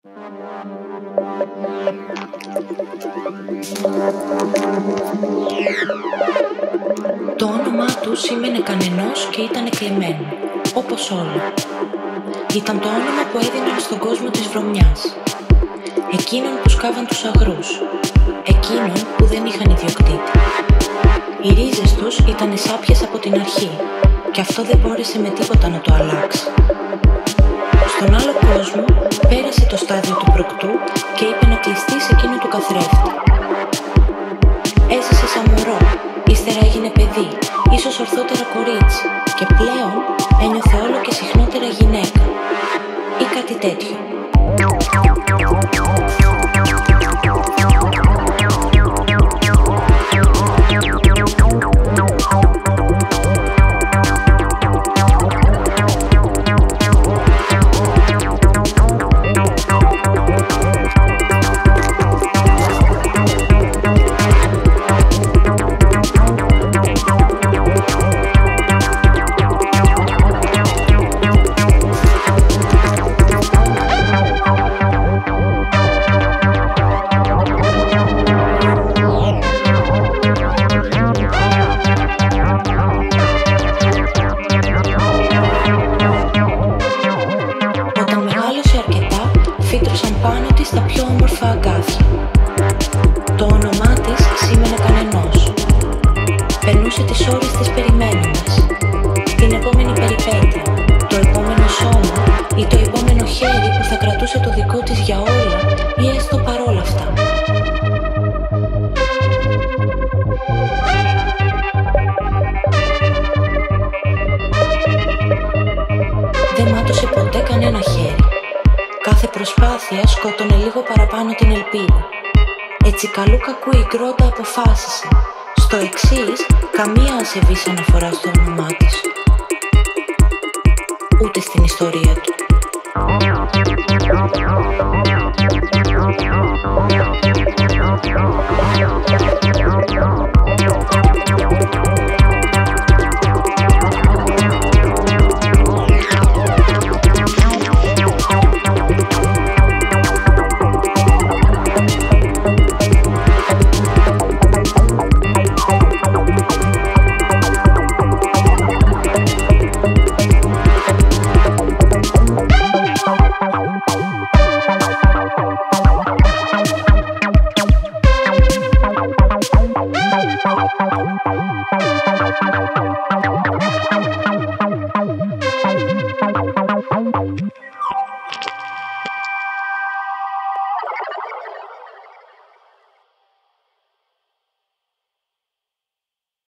Το όνομά του σήμαινε κανενός και ήταν εκλεμμένο, όπως όλα. Ήταν το όνομα που έδιναν στον κόσμο της βρωμιάς. Εκείνων που σκάβαν τους αγρούς. Εκείνων που δεν είχαν ιδιοκτήτη. Οι ρίζες τους ήταν σάπιες από την αρχή και αυτό δεν μπόρεσε με τίποτα να το αλλάξει. Στον άλλο κόσμο πέρασε το στάδιο του προκτού και είπε να κλειστεί σε εκείνο του καθρέφτη. Έζησε σαν μωρό, ύστερα έγινε παιδί, ίσως ορθότερα κορίτσι και πλέον ένιωθε όλο και συχνότερα γυναίκα ή κάτι τέτοιο. Φύτρωσαν πάνω της τα πιο όμορφα αγκάθια. Το όνομά της σήμαινε κανενός. Περνούσε τις ώρες της περιμένοντας. Την επόμενη περιπέτεια, το επόμενο σώμα ή το επόμενο χέρι που θα κρατούσε το δικό της για όλα ή έστω παρόλα αυτά. Δεν μάτωσε ποτέ κανένα χέρι. Κάθε προσπάθεια σκότωνε λίγο παραπάνω την ελπίδα. Έτσι καλού κακού η Γκρόντα αποφάσισε. Στο εξής, καμία ασεβής αναφορά στο όνομά της. Ούτε στην ιστορία του.